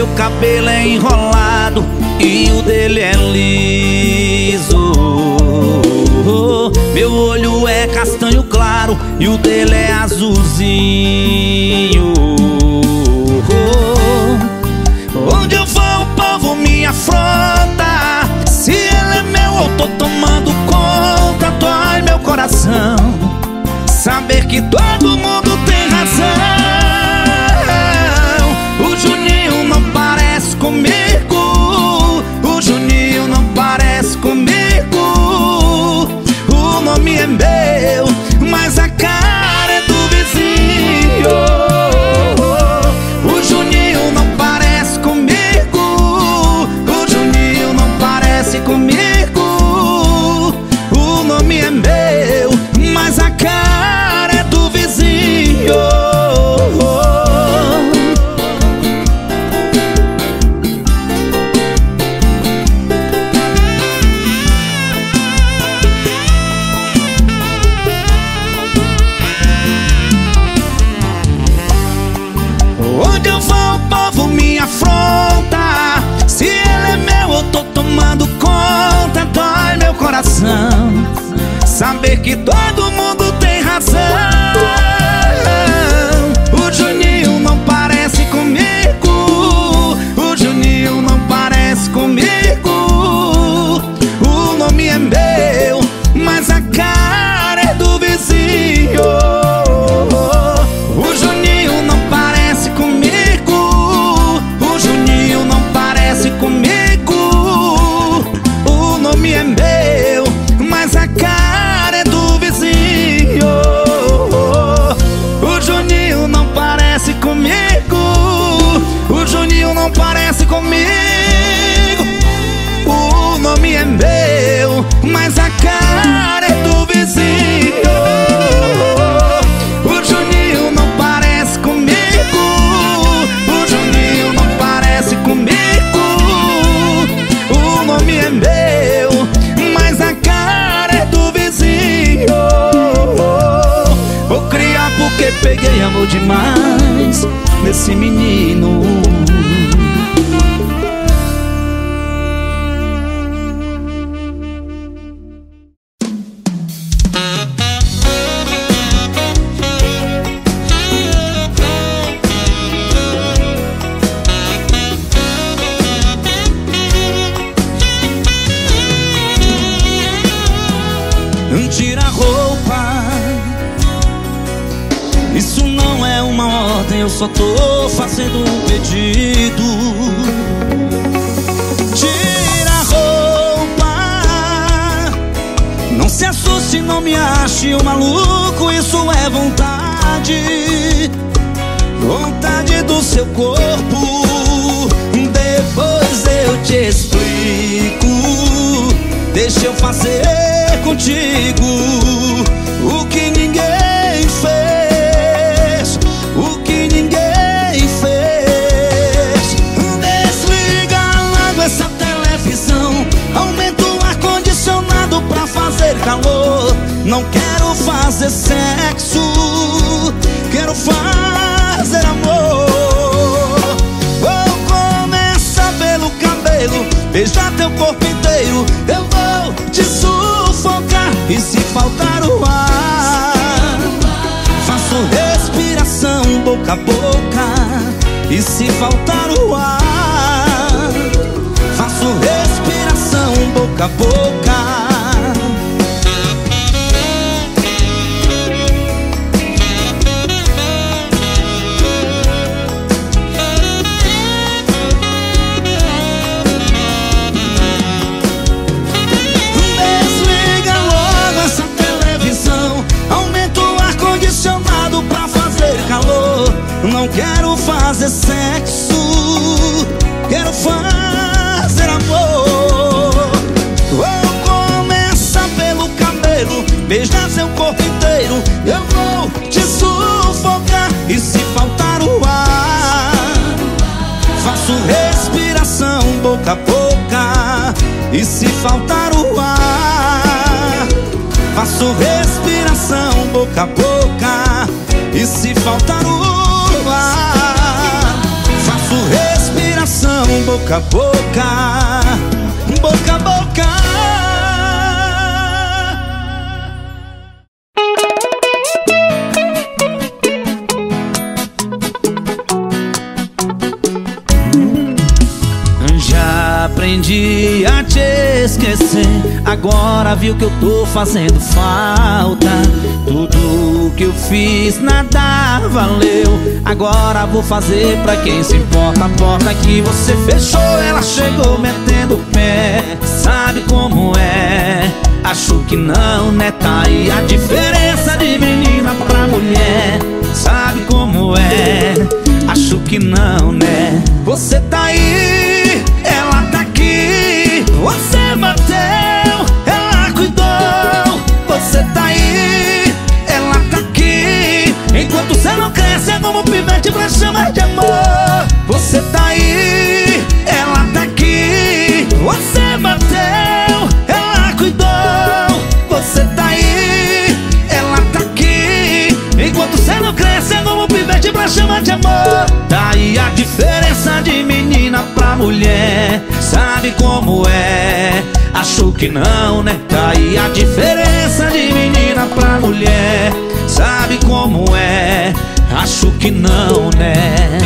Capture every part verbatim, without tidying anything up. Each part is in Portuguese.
meu cabelo é enrolado e o dele é liso. Meu olho é castanho claro e o dele é azulzinho. Onde eu vou o povo me afronta. Se ele é meu eu tô tomando conta. Dói meu coração saber que todo mundo tem razão. O Juninho não parece comigo. O Juninho não parece comigo. O nome é meu, mas a cara é do vizinho. O Juninho não parece comigo. O Juninho não parece comigo. O nome é meu, mas a cara é do vizinho. Onde eu vou o povo me afronta. Se ele é meu eu tô tomando conta. Dói meu coração saber que todo mundo tem razão. O Juninho não parece comigo. O Juninho não parece comigo. O nome é meu, mas a cara é do vizinho. O Juninho não parece comigo. O Juninho não parece comigo. O nome é meu, mas a cara é do vizinho. O Juninho não parece comigo. O Juninho não parece comigo. O nome é meu, mas a cara é do vizinho. O Juninho não parece comigo. O Juninho não parece comigo. O nome é meu, mas a cara é do vizinho. Vou criar porque peguei amor demais nesse menino. Tira a roupa, isso não é uma ordem, eu só tô fazendo um pedido. Tira a roupa, não se assuste, não me ache um maluco, isso é vontade, vontade do seu corpo. Depois eu te explico, deixa eu fazer contigo o que ninguém fez, o que ninguém fez. Desliga logo essa televisão, aumenta o ar-condicionado pra fazer calor. Não quero fazer sexo, quero fazer amor. Vou começar pelo cabelo, beijar teu corpo inteiro. Eu vou te sufocar e se faltar o ar, faço respiração boca a boca. E se faltar o ar, faço respiração boca a boca. Não quero fazer sexo, quero fazer amor. Vou começar pelo cabelo, beijar seu corpo inteiro. Eu vou te sufocar e se faltar o ar, faço respiração boca a boca. E se faltar o ar, faço respiração boca a boca. E se faltar o ar, faço respiração boca a boca, boca a boca. Já aprendi a te esquecer, agora viu que eu tô fazendo falta. Tudo que eu fiz nada valeu, agora vou fazer pra quem se importa. A porta que você fechou, ela chegou metendo o pé. Sabe como é? Acho que não, né? Tá aí a diferença de menina pra mulher. Sabe como é? Acho que não, né? Você tá aí, ela tá aqui. Você bateu, ela cuidou. Você tá aí, ela tá aqui. Enquanto você não cresce é como um pivete pra chamar de amor. Você tá aí, ela tá aqui. Você bateu, ela cuidou. Você tá aí, ela tá aqui. Enquanto você não cresce é como um pivete pra chamar de amor. Daí a diferença de menina pra mulher. Sabe como é? Acho que não, né? Daí a diferença de menina pra mulher. Sabe como é? Acho que não, né?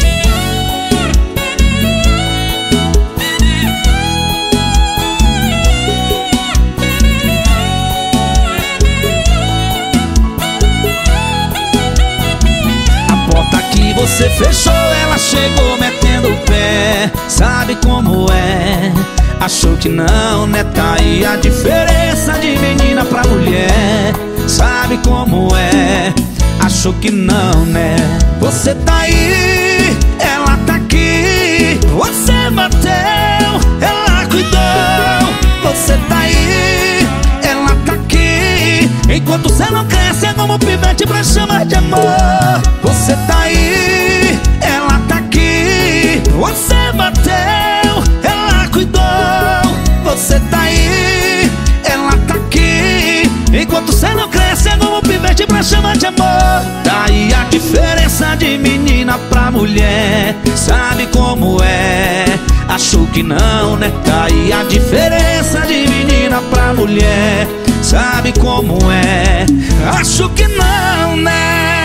Você fechou, ela chegou metendo o pé. Sabe como é? Achou que não, né? Tá aí a diferença de menina pra mulher. Sabe como é? Achou que não, né? Você tá aí, ela tá aqui. Você bateu, ela cuidou. Você tá aí, ela tá aqui. Enquanto você não cresce é como um pivete pra chamar de amor. Você tá aí, ela tá aqui. Você bateu, ela cuidou. Você tá aí, ela tá aqui. Enquanto você não cresce é como um pivete pra chamar de amor. Daí a diferença de menina pra mulher. Sabe como é? Acho que não, né? Daí a diferença de menina pra mulher. Sabe como é? Acho que não, né?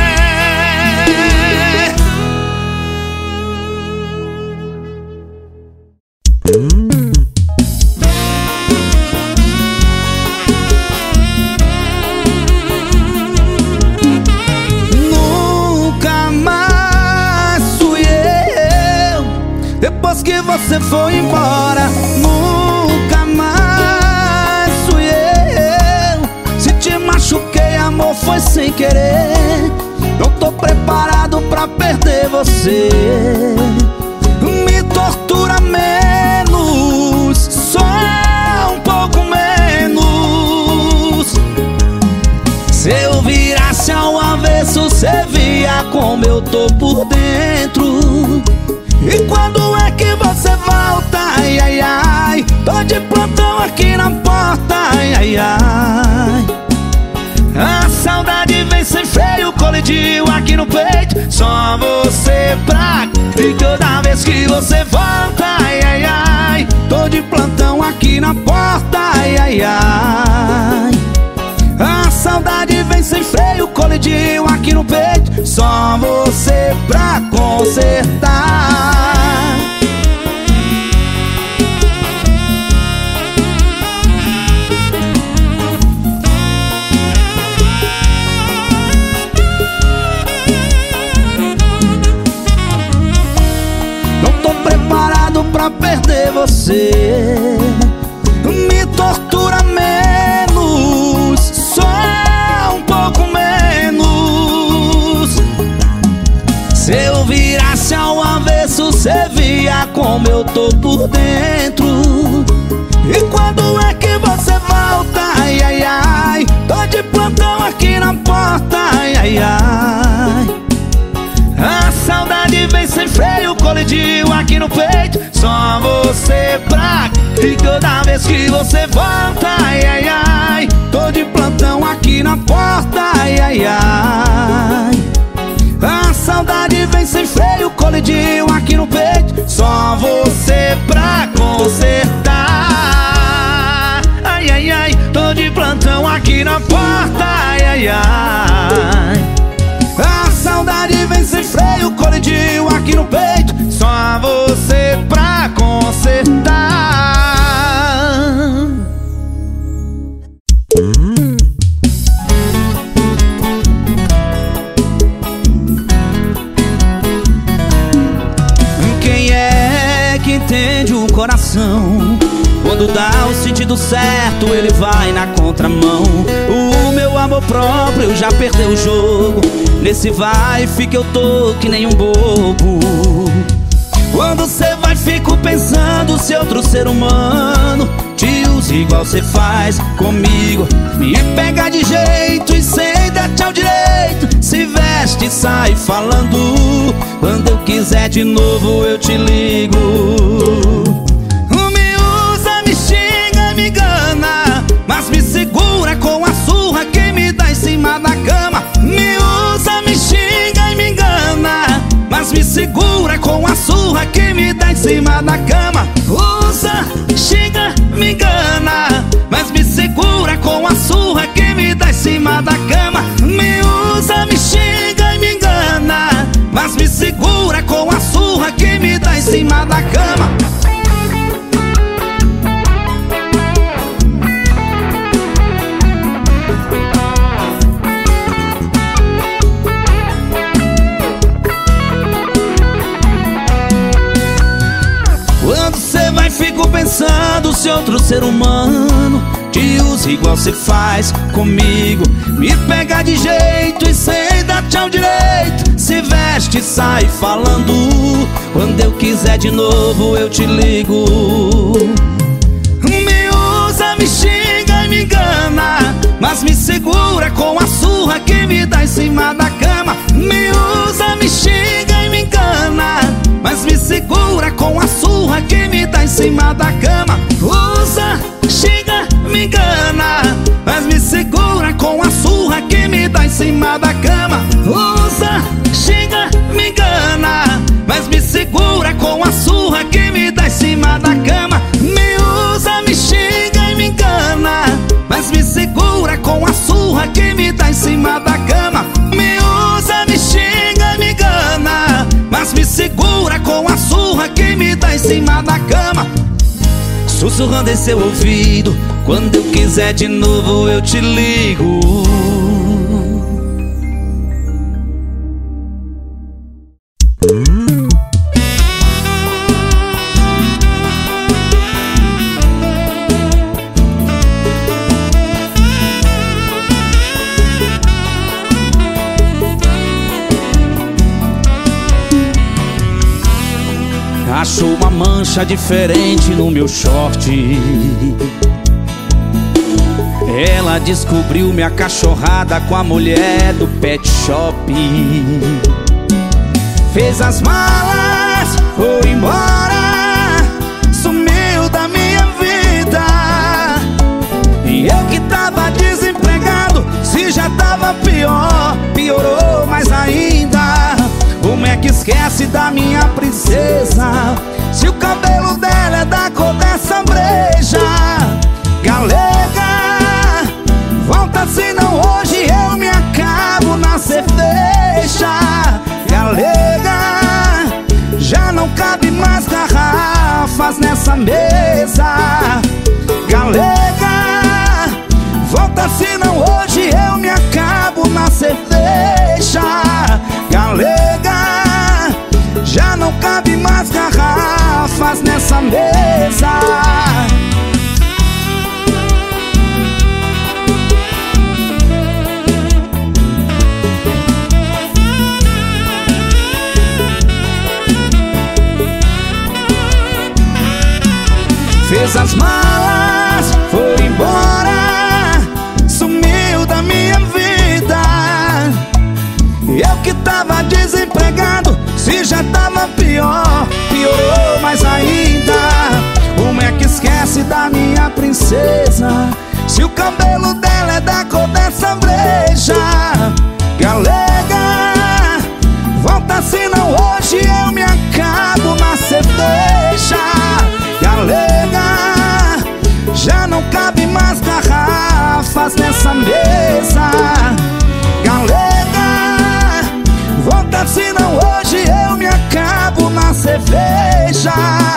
Nunca mais fui eu. Depois que você foi embora, nunca mais fui eu. Se te machuquei, amor, foi sem querer. Não tô preparado pra perder você. Me tortura menos, só um pouco menos. Se eu virasse ao avesso, cê via como eu tô por dentro. E quando é que você volta? Ai, ai, ai. Tô de plantão aqui na porta. Ai, ai, ai. A saudade vem sem freio, colidiu aqui no peito. Só você pra... E toda vez que você volta, ai, ai, ai. Tô de plantão aqui na porta, ai, ai, ai. A saudade vem sem freio, colidiu aqui no peito. Só você pra consertar. Não tô preparado pra perder você. Me tortura menos, só um pouco menos. Se eu virasse ao avesso, cê via como eu tô por dentro. E quando é que você volta? Ai, ai, ai. Tô de plantão aqui na porta, ai, ai, ai. A saudade vem sem freio, colidiu aqui no peito. Só você pra... E toda vez que você volta, ai, ai, ai. Tô de plantão aqui na porta, ai, ai, ai. A saudade vem sem freio, colidiu aqui no peito. Só você ai, ai. A saudade vem sem freio, colidiu aqui no peito. Só você pra consertar. Quem é que entende o coração? Quando dá o sentido certo, ele vai na contramão. O meu amor próprio já perdeu o jogo. Nesse vai e fica eu tô que nem um bobo. Quando cê vai, fico pensando se outro ser humano te usa igual cê faz comigo. Me pega de jeito e sem dar tchau direito. Se veste e sai falando. Quando eu quiser de novo eu te ligo. Me usa, me xinga, me engana, mas me segura com a surra que me dá em cima da cama. Me usa, me xinga e me engana, mas me segura com a surra que me dá em cima da cama. Usa, xinga, me engana, mas me segura com a surra que me dá em cima da cama. Me usa, me xinga e me engana, mas me segura com a surra que me dá em cima da cama. Quando cê vai, fico pensando se outro ser humano te usa igual cê faz comigo. Me pega de jeito e sem dar tchau direito. Se veste e sai falando. Quando eu quiser de novo eu te ligo. Me usa, me xinga e me engana, mas me segura com a surra que me dá em cima da cama. Me usa, me xinga e me engana, mas me segura com a surra que me dá em cima da cama. Usa, xinga, me engana, mas me segura com a surra que me dá em cima da cama. Usa, xinga, me engana, mas me segura com a surra que me dá em cima da cama. Me usa, me xinga e me engana, mas me segura com a surra que me dá em cima da cama. Me usa, me xinga e me engana, mas me segura com a surra que me dá em cima da cama. Sussurrando em seu ouvido, quando eu quiser de novo eu te ligo. Achou uma mancha diferente no meu short. Ela descobriu minha cachorrada com a mulher do pet shop. Fez as malas, foi embora, sumiu da minha vida. E eu que tava desempregado, se já tava pior, piorou mais ainda. Como é que esquece da minha princesa, se o cabelo dela é da cor dessa breja? Galega, volta senão hoje eu me acabo na cerveja. Galega, já não cabe mais garrafas nessa mesa. Galega, volta senão hoje eu me acabo na cerveja. Galega, já não cabe mais garrafas nessa mesa. Fez as malas, foi embora, sumiu da minha vida. Eu que tava desempregado, se já tava pior, piorou mais ainda. Como é que esquece da minha princesa, se o cabelo dela é da cor dessa breja? Galega, volta senão hoje eu me acabo na cerveja. Galega, já não cabe mais garrafas nessa mesa. hoje eu me acabo na cerveja.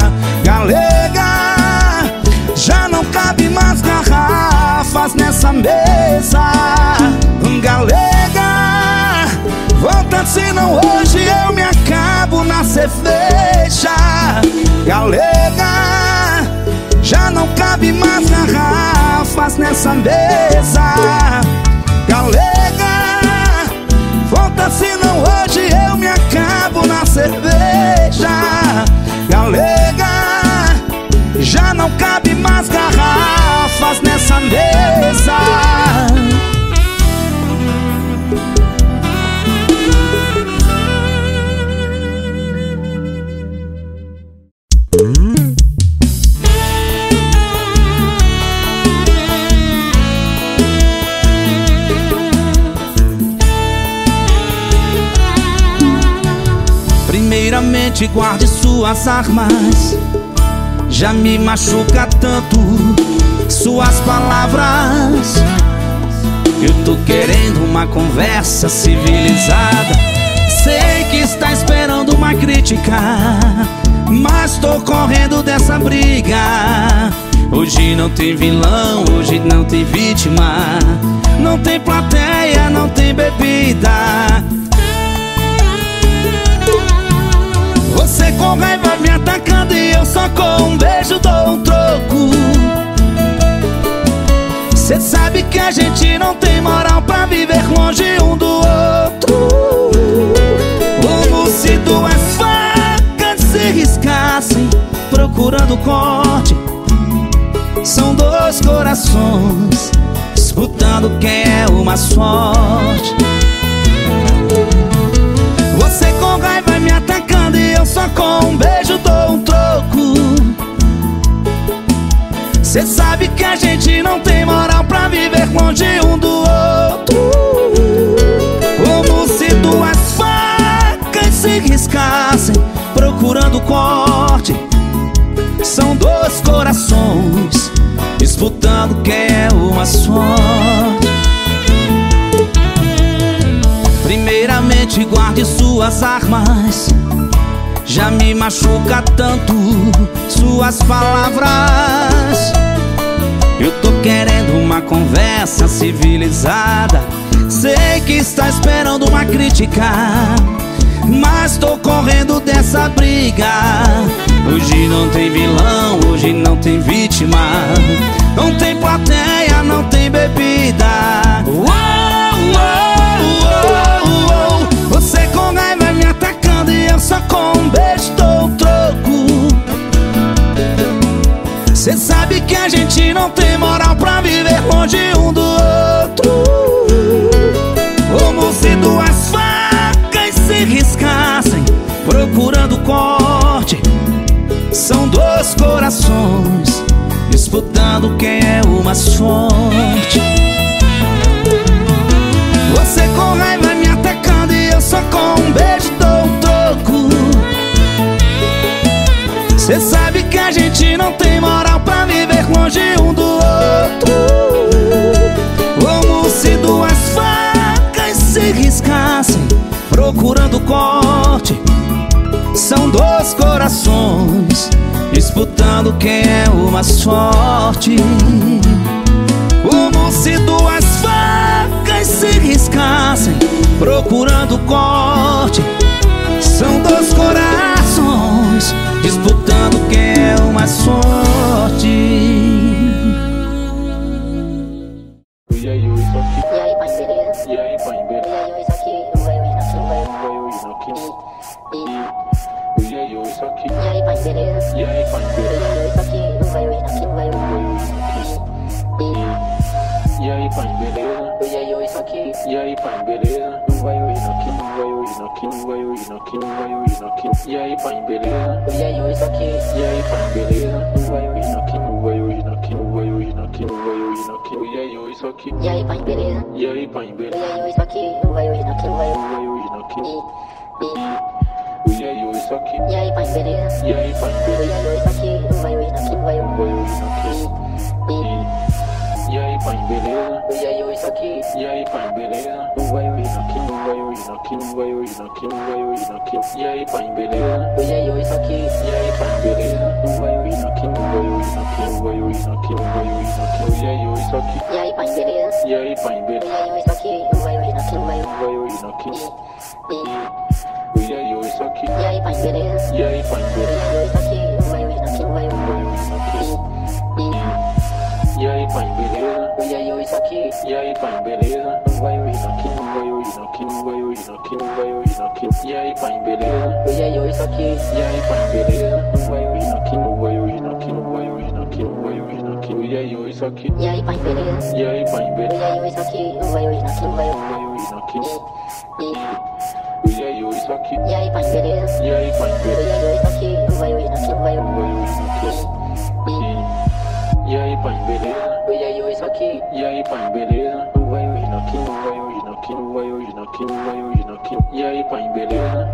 Galega, já não cabe mais garrafas nessa mesa. Galega, volta senão hoje eu me acabo na cerveja. Galega, já não cabe mais garrafas nessa mesa. Galega, volta senão hoje eu me acabo na cerveja. Galega, já não cabe mais garrafas nessa mesa. Primeiramente guarde suas armas, já me machuca tanto suas palavras. Eu tô querendo uma conversa civilizada. Sei que está esperando uma crítica, mas tô correndo dessa briga. Hoje não tem vilão, hoje não tem vítima, não tem plateia, não tem bebida. Você com raiva me atacando e eu só com um beijo dou um troco. Cê sabe que a gente não tem moral pra viver longe um do outro. Como se duas facas se riscassem procurando corte. São dois corações disputando quem é o mais forte. Você com raiva me atacando e eu só com um beijo dou um troco. Cê sabe que a gente não tem moral pra viver longe um do outro. Como se duas facas se riscassem procurando corte. São dois corações disputando quem é o mais forte. Primeiramente guarde suas armas, já me machuca tanto suas palavras. Eu tô querendo uma conversa civilizada. Sei que está esperando uma crítica, mas tô correndo dessa briga. Hoje não tem vilão, hoje não tem vítima, não tem plateia, não tem bebida. Uou, uou, uou, uou. Você com raiva me atacando e eu só com um beijo dou um troco. Cê sabe que a gente não tem moral pra viver longe um do outro. Como se duas facas se riscassem procurando corte. São dois corações disputando quem é o mais forte. Você com raiva me atacando e eu só com um beijo dou um troco. Cê sabe que a gente não tem moral pra viver longe um do outro. Como se duas facas se riscassem procurando corte. São dois corações disputando quem é o mais forte. Como se duas facas se riscassem procurando corte. São dois corações disputando quem é o mais forte. E aí, isso aqui. E aí, pai, beleza? E aí, pai, beleza? E aí, isso aqui. Vai, vai, isso aqui. E aí, isso aqui. E aí, pai, beleza? E aí, pai, beleza? Isso aqui. Vai, vai, isso aqui. Vai, e aí, pai, beleza? E aí, isso aqui. E aí, pai, beleza? Vai, vai, isso aqui. Vai, isso aqui. Vai, isso aqui. Vai, isso aqui. E aí, pai, beleza? E aí, isso aqui. E aí, pai, beleza? Vai, isso aqui. Vai, isso aqui. Vai, isso aqui. Vai, isso aqui. E aí, isso aqui. E aí, pai, beleza? E aí, pai, beleza? E aí, isso aqui. Vai, isso aqui. Vai, isso aqui. E aí, isso aqui. E aí, pai, beleza? E aí, pai, beleza? E aí, isso aqui. Vai, isso aqui. Vai, isso aqui. E aí, pai, beleza? E aí, eu isso aqui. E aí, pai, beleza? Não vai hoje aqui, não vai hoje aqui, não vai hoje aqui, não vai hoje aqui. E aí, pai, beleza? E aí, eu isso aqui. E aí, pai, beleza? Não vai hoje aqui, não vai hoje aqui, não vai hoje aqui, não vai hoje aqui. E aí, eu isso aqui. E aí, pai, beleza? E aí, pai, beleza? E aí, eu isso aqui. Não vai hoje aqui, não vai Não vai hoje aqui. E, E aí, eu isso aqui. e aí, pai, beleza? E aí, pai, E beleza? aí, eu isso aqui. Não vai hoje aqui, não vai Não vai hoje aqui. E aí, pai, beleza? E aí, eu isso aqui. E aí, pai, beleza? Não vai hoje aqui, não vai hoje aqui, não vai hoje aqui, não vai hoje aqui. E aí, pai, beleza? E aí, eu isso aqui. E aí, pai, beleza? Não vai hoje aqui, não vai hoje aqui, não vai hoje aqui, não vai hoje aqui. E aí, eu isso aqui. E aí, pai, beleza? E aí, pai, E beleza? aí, eu isso aqui. Não vai hoje aqui, não vai Não vai hoje aqui. E, E aí, eu isso aqui. e aí, pai, beleza? E aí, pai, E beleza? aí, eu isso aqui. Não vai hoje aqui, não vai Não vai hoje aqui. E aí, pai, beleza? E aí, eu isso aqui. E aí, pai, beleza? Não vai hoje aqui, não vai hoje aqui, não vai hoje aqui, não vai hoje aqui. E aí, pai, beleza?